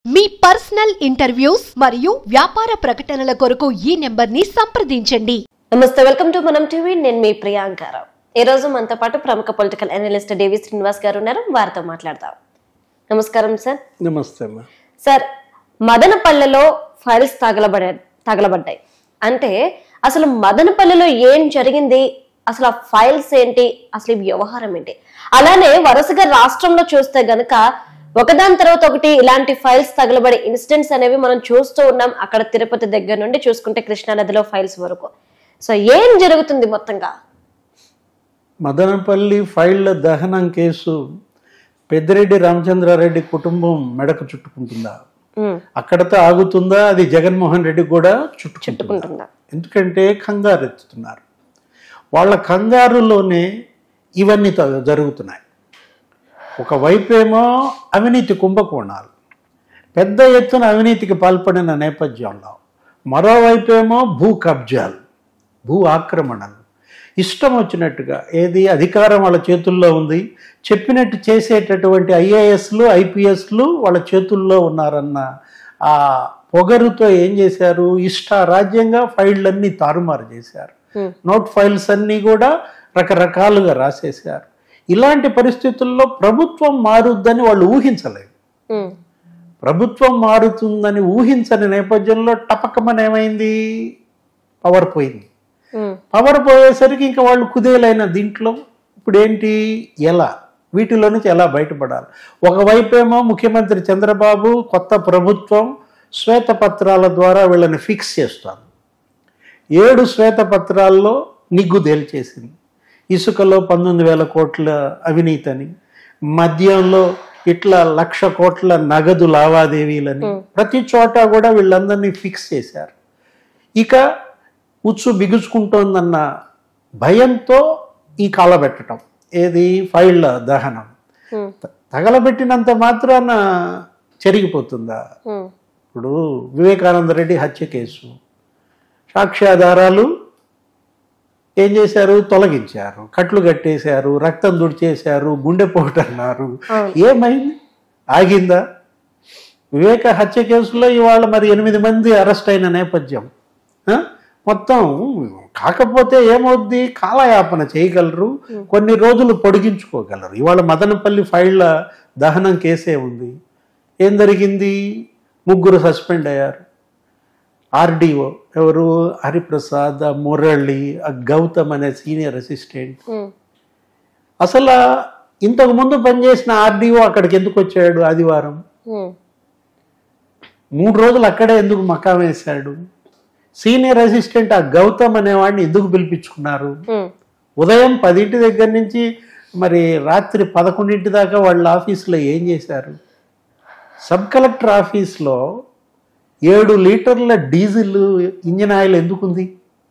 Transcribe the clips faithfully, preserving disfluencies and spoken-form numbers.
మీ personal interviews మరియు వ్యాపార ప్రకటనల కొరకు ఈ నెంబర్ ని సంప్రదించండి. నమస్తే, వెల్కమ్ టు మనం టీవీ. నేను మీ ప్రియాంకారావు. ఈ రోజు మనతో పాటు ప్రముఖ పొలిటికల్ అనలిస్ట్ డివి శ్రీనివాస్ గారు ఉన్నారు. వారితో మాట్లాడదాం. నమస్కారం సార్. నమస్తే సార్, మదనపల్లెలో ఫైల్స్ తగలబడ తగలబడ్డాయి అంటే అసలు మదనపల్లెలో ఏం జరిగింది, అసలు ఆ ఫైల్స్ ఏంటి, అసలు ఈ వ్యవహారం ఏంటి? అలానే వరుసగా రాష్ట్రంలో చూస్తే గనక ఒకదాని తర్వాత ఒకటి ఇలాంటి ఫైల్స్ తగలబడే ఇన్సిడెంట్స్ అనేవి మనం చూస్తూ ఉన్నాం. అక్కడ తిరుపతి దగ్గర నుండి చూసుకుంటే కృష్ణానదిలో ఫైల్స్ వరకు. సో ఏం జరుగుతుంది మొత్తంగా? మదనపల్లి ఫైళ్ల దహనం కేసు పెద్దిరెడ్డి రామచంద్రారెడ్డి కుటుంబం మెడకు చుట్టుకుంటుందా, అక్కడతో ఆగుతుందా? అది జగన్మోహన్ రెడ్డి కూడా చుట్టుకుంటుందా? ఎందుకంటే కంగారు ఎత్తుతున్నారు. వాళ్ళ కంగారులోనే ఇవన్నీ జరుగుతున్నాయి. ఒకవైపేమో అవినీతి కుంభకోణాలు, పెద్ద ఎత్తున అవినీతికి పాల్పడిన నేపథ్యంలో, మరోవైపేమో భూ కబ్జాలు, భూ ఆక్రమణలు, ఇష్టం వచ్చినట్టుగా ఏది అధికారం వాళ్ళ చేతుల్లో ఉంది, చెప్పినట్టు చేసేటటువంటి ఐఏఎస్లు ఐపీఎస్లు వాళ్ళ చేతుల్లో ఉన్నారన్న ఆ పొగరుతో ఏం చేశారు, ఇష్ట రాజ్యంగా ఫైళ్ళన్నీ తారుమారు చేశారు. నోట్ ఫైల్స్ అన్నీ కూడా రకరకాలుగా రాసేశారు. ఇలాంటి పరిస్థితుల్లో ప్రభుత్వం మారుద్దని వాళ్ళు ఊహించలేదు. ప్రభుత్వం మారుతుందని ఊహించని నేపథ్యంలో టపకమని ఏమైంది, పవర్ పోయింది. పవర్ పోయేసరికి ఇంకా వాళ్ళు కుదేలైన దీంట్లో ఇప్పుడు ఏంటి, ఎలా వీటిలో నుంచి ఎలా బయటపడాలి? ఒకవైపేమో ముఖ్యమంత్రి చంద్రబాబు కొత్త ప్రభుత్వం శ్వేతపత్రాల ద్వారా వీళ్ళని ఫిక్స్ చేస్తాను. ఏడు శ్వేతపత్రాల్లో నిగ్గు తేల్చేసింది. ఇసుకలో పంతొమ్మిది వేల కోట్ల అవినీతి అని, మద్యంలో ఇట్లా లక్ష కోట్ల నగదు లావాదేవీలని, ప్రతి చోట కూడా వీళ్ళందరినీ ఫిక్స్ చేశారు. ఇక ఉచ్చు బిగుచుకుంటోందన్న భయంతో ఈ కాలబెట్టడం, ఏది ఫైళ్ళ దహనం. తగలబెట్టినంత మాత్రాన చెరిగిపోతుందా? ఇప్పుడు వివేకానంద రెడ్డి హత్య కేసు సాక్ష్యాధారాలు ఏం చేశారు, తొలగించారు, కట్లు కట్టేశారు, రక్తం దుడిచేశారు, గుండెపోటు అన్నారు. ఏమైంది, ఆగిందా? వివేక హత్య కేసులో ఇవాళ మరి ఎనిమిది మంది అరెస్ట్ అయిన నేపథ్యం మొత్తం. కాకపోతే ఏమవుద్ది, కాలయాపన చేయగలరు, కొన్ని రోజులు పొడిగించుకోగలరు. ఇవాళ మదనపల్లి ఫైళ్ల దహనం కేసే ఉంది. ఏం జరిగింది, ముగ్గురు సస్పెండ్ అయ్యారు. ఆర్డీఓ ఎవరు, హరిప్రసాద్, మురళి, గౌతమ్ అనే సీనియర్ అసిస్టెంట్. అసలు ఇంతకు ముందు పనిచేసిన ఆర్డీఓ అక్కడికి ఎందుకు వచ్చాడు? ఆదివారం మూడు రోజులు అక్కడే ఎందుకు మకాం వేశాడు? సీనియర్ అసిస్టెంట్ ఆ గౌతమ్ అనేవాడిని ఎందుకు పిలిపించుకున్నారు? ఉదయం పదింటి దగ్గర నుంచి మరి రాత్రి పదకొండింటి దాకా వాళ్ళ ఆఫీసులో ఏం చేశారు? సబ్ కలెక్టర్ ఆఫీస్లో ఏడు లీటర్ల డీజిల్ ఇంజిన్ ఆయిల్ ఎందుకుంది?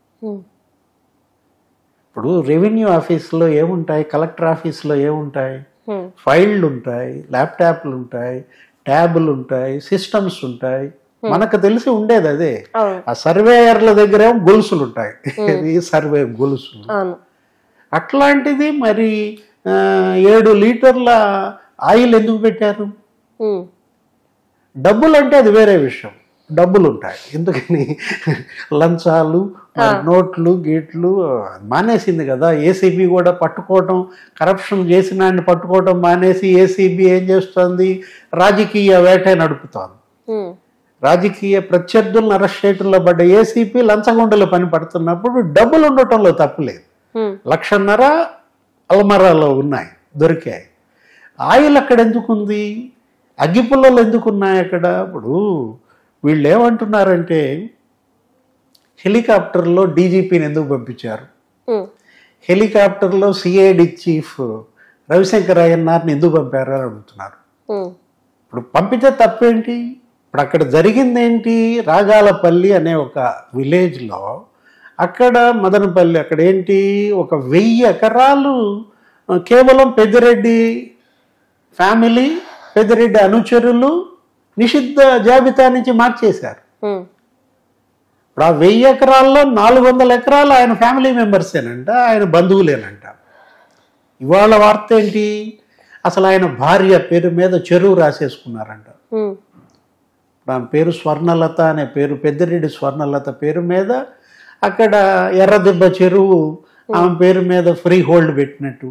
ఇప్పుడు రెవెన్యూ ఆఫీస్లో ఏముంటాయి, కలెక్టర్ ఆఫీస్లో ఏముంటాయి? ఫైళ్ళు ఉంటాయి, ల్యాప్టాప్లు ఉంటాయి, ట్యాబులు ఉంటాయి, సిస్టమ్స్ ఉంటాయి. మనకు తెలిసి ఉండేది అదే. ఆ సర్వేయర్ల దగ్గర ఏమో గొలుసులు ఉంటాయి, సర్వే గొలుసులు. అట్లాంటిది మరి ఏడు లీటర్ల ఆయిల్ ఎందుకు పెట్టారు? డబ్బులు అంటే అది వేరే విషయం, డబ్బులు ఉంటాయి. ఎందుకని లంచాలు, నోట్లు గీట్లు మానేసింది కదా ఏసీబీ కూడా. పట్టుకోవటం, కరప్షన్ చేసిన పట్టుకోవటం మానేసి ఏసీబీ ఏం చేస్తుంది, రాజకీయ వేట నడుపుతోంది. రాజకీయ ప్రత్యర్థులను అరెస్ట్ చేయడంలో పడ్డ ఏసీపీ లంచగొండలో పని పడుతున్నప్పుడు డబ్బులు ఉండటంలో తప్పులేదు. లక్షన్నర అల్మరాలో ఉన్నాయి, దొరికాయి. ఆయిల్ అక్కడ ఎందుకుంది, అగ్గిపుల్లలు ఎందుకున్నాయి అక్కడ? ఇప్పుడు వీళ్ళు ఏమంటున్నారంటే హెలికాప్టర్లో డీజీపీని ఎందుకు పంపించారు, హెలికాప్టర్లో సిఐడి చీఫ్ రవిశంకర్ అయ్యన్నార్ని ఎందుకు పంపారు అని అడుగుతున్నారు. ఇప్పుడు పంపితే తప్పేంటి? ఇప్పుడు అక్కడ జరిగిందేంటి, రాగాలపల్లి అనే ఒక విలేజ్లో, అక్కడ మదనపల్లి అక్కడ ఏంటి, ఒక వెయ్యి ఎకరాలు కేవలం పెద్దిరెడ్డి ఫ్యామిలీ, పెద్దిరెడ్డి అనుచరులు నిషిద్ధ జాబితా నుంచి మార్చేశారు. ఇప్పుడు ఆ వెయ్యి ఎకరాల్లో నాలుగు వందల ఎకరాలు ఆయన ఫ్యామిలీ మెంబర్సేనంట, ఆయన బంధువులేనంట. ఇవాళ వార్త ఏంటి, అసలు ఆయన భార్య పేరు మీద చెరువు రాసేసుకున్నారంట. ఆమె పేరు స్వర్ణలత అనే పేరు, పెద్దిరెడ్డి స్వర్ణలత పేరు మీద అక్కడ ఎర్రదెబ్బ చెరువు ఆమె పేరు మీద ఫ్రీ హోల్డ్ పెట్టినట్టు.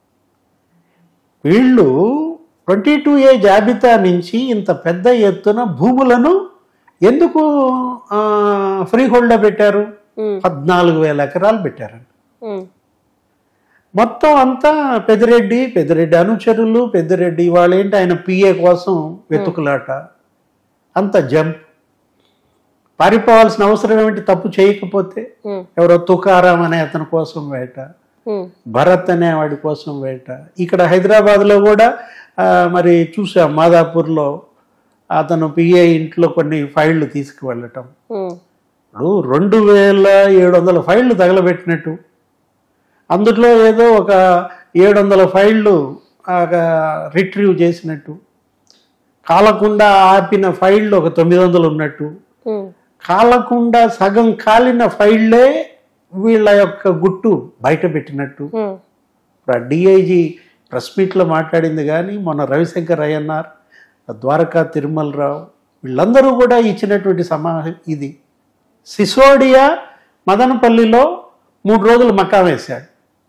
వీళ్ళు ట్వంటీ టూ ఏ జాబితా నుంచి ఇంత పెద్ద ఎత్తున భూములను ఎందుకు ఫ్రీ హోల్డ్ పెట్టారు? పద్నాలుగు వేల ఎకరాలు పెట్టారండి. మొత్తం అంతా పెద్దిరెడ్డి పెద్దిరెడ్డి అనుచరులు, పెద్దిరెడ్డి వాళ్ళేంటి ఆయన పిఏ కోసం వెతుకులాట, అంత జంప్. పారిపోవాల్సిన అవసరం ఏమిటి? తప్పు చేయకపోతే. ఎవరో తుకారాం అనే అతని కోసం వేట, భరత్ అనే వాడి కోసం వేట. ఇక్కడ హైదరాబాద్లో కూడా మరి చూసాం, మాదాపూర్లో అతను పిఏ ఇంట్లో కొన్ని ఫైళ్లు తీసుకువెళ్ళటం. ఇప్పుడు రెండు వేల ఏడు వందల ఫైళ్లు తగలబెట్టినట్టు, అందులో ఏదో ఒక ఏడు వందల ఫైళ్లు రిట్రీవ్ చేసినట్టు, కాలకుండా ఆపిన ఫైళ్లు ఒక తొమ్మిది వందలు ఉన్నట్టు, కాలకుండా సగం కాలిన ఫైళ్లే వీళ్ళ యొక్క గుట్టు బయట పెట్టినట్టు. ఇప్పుడు డిఐజీ ప్రెస్ మీట్లో మాట్లాడింది, కానీ మొన్న రవిశంకర్ అయ్యన్నార్, ద్వారకా తిరుమలరావు వీళ్ళందరూ కూడా ఇచ్చినటువంటి సమాహం ఇది. సిసోడియా మదనపల్లిలో మూడు రోజులు మకా వేశాడు.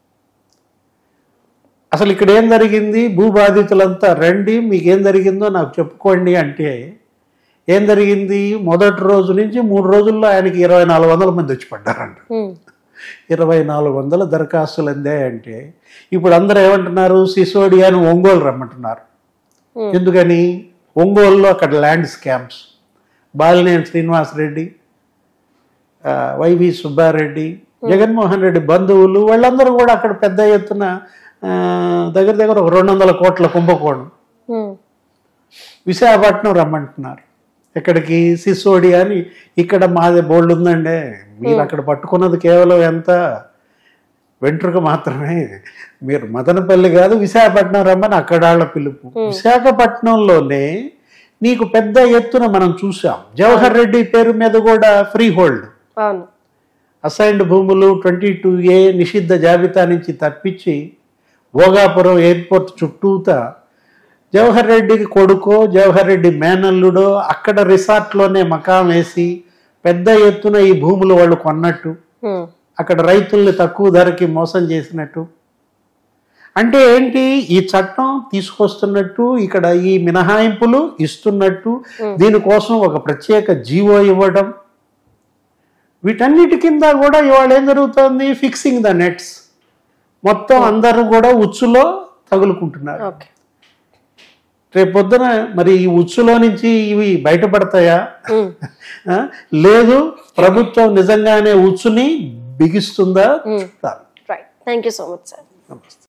అసలు ఇక్కడ ఏం జరిగింది? భూబాధితులంతా రండి, మీకేం జరిగిందో నాకు చెప్పుకోండి అంటే ఏం జరిగింది? మొదటి రోజు నుంచి మూడు రోజుల్లో ఆయనకి ఇరవై నాలుగు వందల మంది వచ్చి పడ్డారంట. ఇరవై నాలుగు వందల దరఖాస్తులు అందాయంటే ఇప్పుడు అందరూ ఏమంటున్నారు? సిసోడియాని ఒంగోలు రమ్మంటున్నారు. ఎందుకని? ఒంగోలులో అక్కడ land scams, Balineni Srinivasa Reddy, YV Subba Reddy, Jaganmohan Reddy బంధువులు వాళ్ళందరూ కూడా అక్కడ పెద్ద ఎత్తున దగ్గర దగ్గర ఒక రెండు వందల కోట్ల కుంభకోణం. విశాఖపట్నం రమ్మంటున్నారు. ఎక్కడికి? సిసోడియా అని. ఇక్కడ మాది బోల్డ్ ఉందండి, మీరు అక్కడ పట్టుకున్నది కేవలం ఎంత? వెంట్రుక మాత్రమే. మీరు మదనపల్లి కాదు, విశాఖపట్నం రమ్మని అక్కడ వాళ్ళ పిలుపు. విశాఖపట్నంలోనే నీకు పెద్ద ఎత్తున మనం చూసాం. జవహర్ రెడ్డి పేరు మీద కూడా ఫ్రీ హోల్డ్, అసైన్డ్ భూములు ట్వంటీ టూ ఏ నిషిద్ధ జాబితా నుంచి తప్పించి భోగాపురం ఎయిర్పోర్ట్ చుట్టూతా జవహర్ రెడ్డికి కొడుకో జవహర్ రెడ్డి మేనల్లుడో అక్కడ రిసార్ట్లోనే మకాం వేసి పెద్ద ఎత్తున ఈ భూములు వాళ్ళు కొన్నట్టు, అక్కడ రైతుల్ని తక్కువ ధరకి మోసం చేసినట్టు. అంటే ఏంటి? ఈ చట్టం తీసుకొస్తున్నట్టు, ఇక్కడ ఈ మినహాయింపులు ఇస్తున్నట్టు, దీనికోసం ఒక ప్రత్యేక జీవో ఇవ్వడం, వీటన్నిటి కింద కూడా ఇవాళ ఏం జరుగుతుంది? Fixing the nets. మొత్తం అందరూ కూడా ఉచ్చులో తగులుకుంటున్నారు. రేపొద్దున మరి ఈ ఉచ్చులో నుంచి ఇవి బయటపడతాయా? లేదు, ప్రభుత్వం నిజంగానే ఉచ్చుని బిగిస్తుందా? Right, thank you so much sir. నమస్తే.